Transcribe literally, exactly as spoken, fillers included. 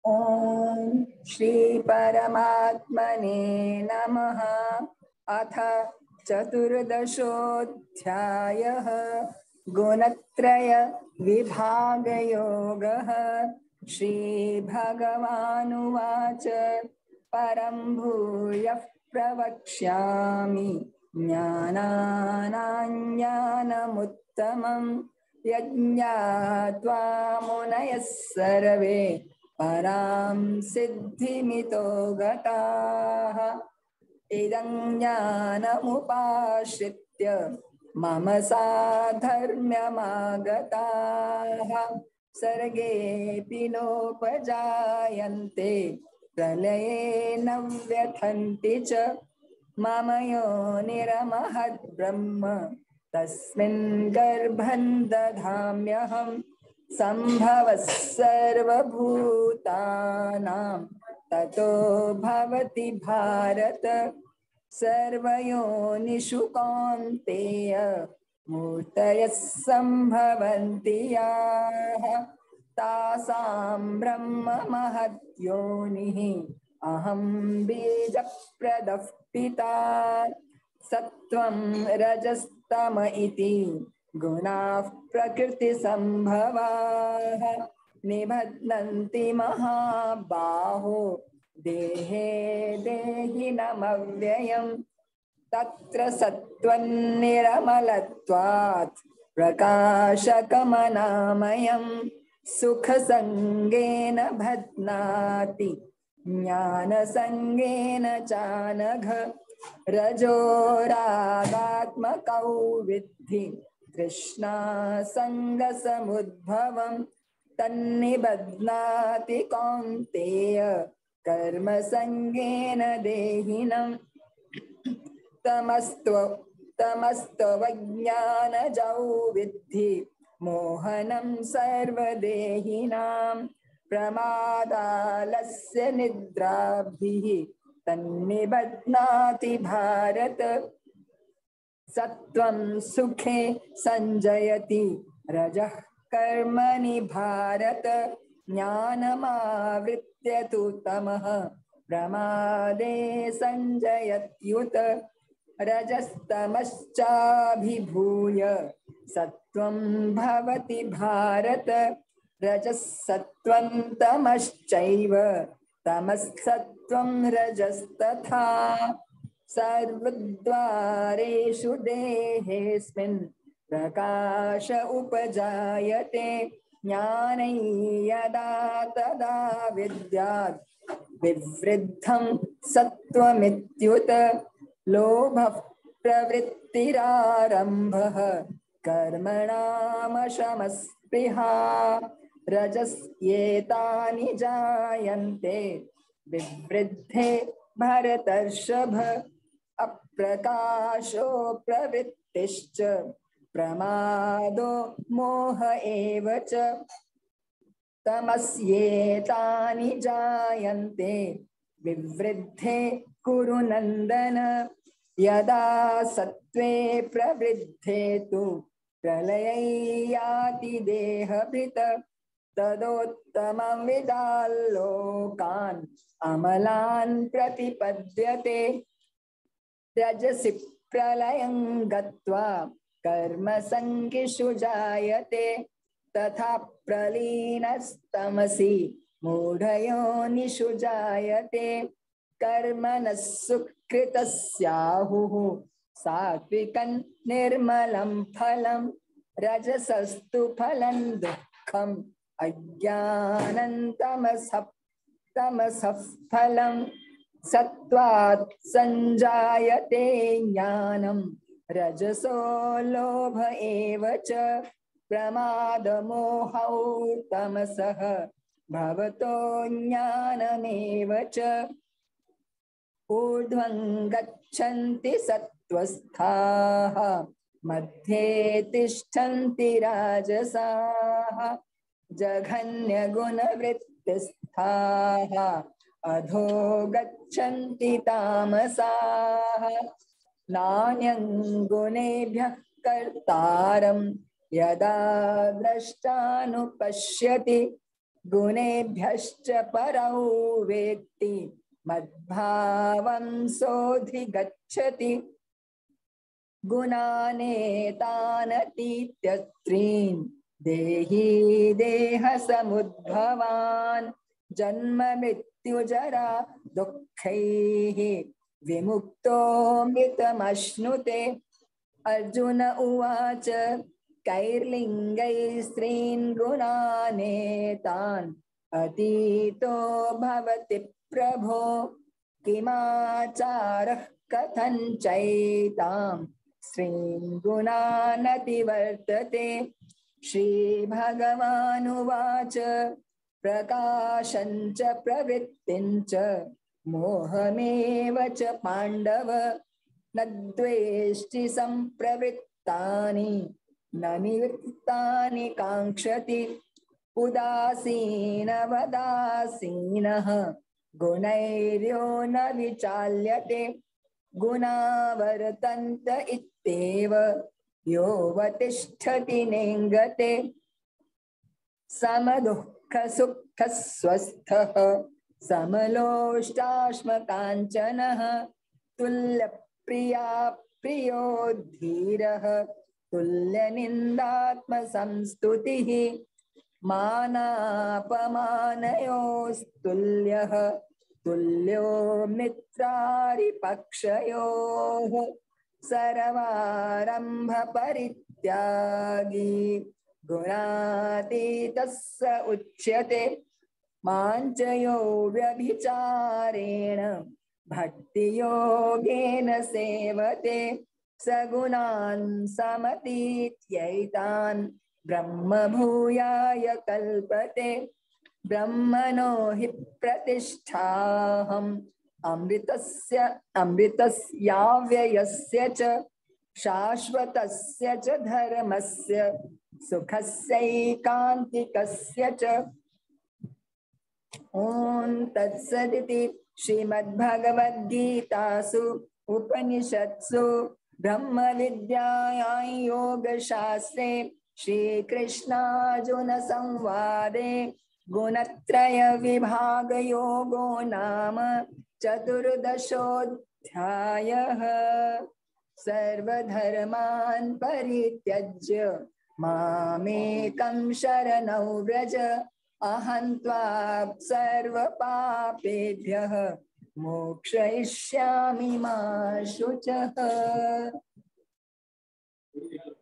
ओम श्री परमात्मने नमः। अथ चतुर्दशोऽध्यायः गुणत्रय विभाग योगः। श्री भगवानुवाच परं भूयः प्रवक्ष्यामि ज्ञानानाज्ञानमुत्तमं यज्ञात्वा मुनयः सर्वे परां सिद्धिमितो गताः। इदं ज्ञानमुपाश्रित्य मम साधर्म्यमागताः। सर्गेऽपि नोपजायन्ते प्रलये न व्यथन्ति च। मम योनिरमहद्ब्रह्म तस्मिन् गर्भं दधाम्यहम्। संभवः सर्वभूतानां ततो भवति भारत। सर्वयोनिषु कौन्तेय मूर्तयः सम्भवन्ति याः तासां ब्रह्म महद्योनिः अहं बीजप्रदः पिता। सत्त्वं रजस्तम इति गुणाः प्रकृतिसम्भवाः निबध्नन्ति महाबाहो देहे देहिनमव्ययम्। तत्र सत्त्वन्निरमलत्वात् प्रकाशकमनामयम् सुखसङ्गेन बध्नाति ज्ञानसङ्गेन चानघ। रजोरागात्मकौ विद्धि तृष्णासङ्गसमुद्भवम् तन्निबध्नाति कौन्तेय कर्मसङ्गेन देहिनम्। तमस्त्व तमस्त्वज्ञानजौ विद्धि मोहनं सर्वदेहिनां। प्रमादालस्य निद्राभिः तन्निबध्नाति भारत। सत्त्वं सुखे संजयति रजः कर्मणि भारत। ज्ञानमावृत्य तु तमः प्रमादे संजयत्युत। रजस्तमश्चाभिभूय सत्त्वं भवति भारत। रजःसत्त्वं तमश्चैव तमःसत्त्वं रजस्तथा। सर्वद्वारेषु देहेऽस्मिन् प्रकाश उपजायते। ज्ञानै यदा तदा विद्यात् विवृद्धं सत्त्वमित्युत। लोभः प्रवृत्तिरारम्भः कर्मणामशमस्पृहा। रजस्येतानि जायन्ते विवृद्धे भरतर्षभ। अप्रकाशो प्रवृत्तिश्च प्रमादो मोह एव च। तमस्येतानि जायन्ते विवृद्धे कुरु नन्दन। यदा सत्त्वे प्रवृद्धे तु प्रलये याति देहभृत्। तदोत्तमं विदाल्लोकान् अमलान् प्रतिपद्यते। रजसि प्रलयं गत्वा कर्मसङ्गिषु जायते। तथा प्रलीनस्तमसि मूढयोनिषु जायते। कर्मणः सुकृतस्याहुः सात्विकं निर्मलं फलं। रजसस्तु फलं दुःखम् अज्ञानं तमसः तमसः फलं। सत्त्वात् संजायते ज्ञानं रजसो लोभ एव च। प्रमादमोहौ तमसः भवतो ज्ञानमेव च। ऊर्ध्वं गच्छन्ति सत्त्वस्थाः मध्ये तिष्ठन्ति राजसाः। जघन्यगुणवृत्तिस्थाः अधो गच्छन्ति तामसाः। नान्यं गुणेभ्यः कर्तारं यदा द्रष्टानुपश्यति गुणेभ्यश्च परौ वेत्ति मद्भावं सोऽधिगच्छति गुणानेतानतीत्यत्रीन् देही देहसमुद्भवान् जन्म मृत्युजरा दुःखैः विमुक्तो मृतमश्नुते। अर्जुन उवाच कैर्लिङ्गैस्त्रीन् गुणानेतान् अतीतो भवति प्रभो किमाचारः कथञ्चैतां स्त्रीन् गुणानतिवर्तते। श्रीभगवानुवाच प्रकाशञ्च प्रवृत्तिञ्च मोहमेव च पाण्डव न द्वेष्टि सम्प्रवृत्तानि न निवृत्तानि काङ्क्षति उदासीनवदासीनः गुणैर्यो न विचाल्यते गुणा वर्तन्त इत्येव योऽवतिष्ठति नेङ्गते समदुःखसुखस्वस्थः समलोष्टाश्मकाञ्चनः तुल्यप्रिया प्रियो धीरः तुल्यनिन्दात्मसंस्तुतिः मानापमानयोस्तुल्यः तुल्यो मित्रारिपक्षयोः सर्वारम्भ परित्यागी गुणातीतः स उच्यते माञ्चयो व्यभिचारेण भक्तियोगेन सेवते सगुणान् समतीत्यैतान् ब्रह्म भूयाय कल्पते ब्रह्मणो हि प्रतिष्ठाहम् अमृतस्य अमृतस्याव्ययस्य च शाश्वतस्य च धर्मस्य सुखस्यैकान्तिकस्य च। ॐ तत्सदिति श्रीमद्भगवद्गीतासु उपनिषत्सु ब्रह्मविद्यायां योगशास्त्रे श्रीकृष्णार्जुन संवादे गुणत्रय विभाग योगो नाम चतुर्दशोऽध्यायः। सर्वधर्मान् परित्यज्य मामेकं शरणं व्रज अहं त्वा सर्वपापेभ्यः मोक्षयिष्यामि मा शुचः।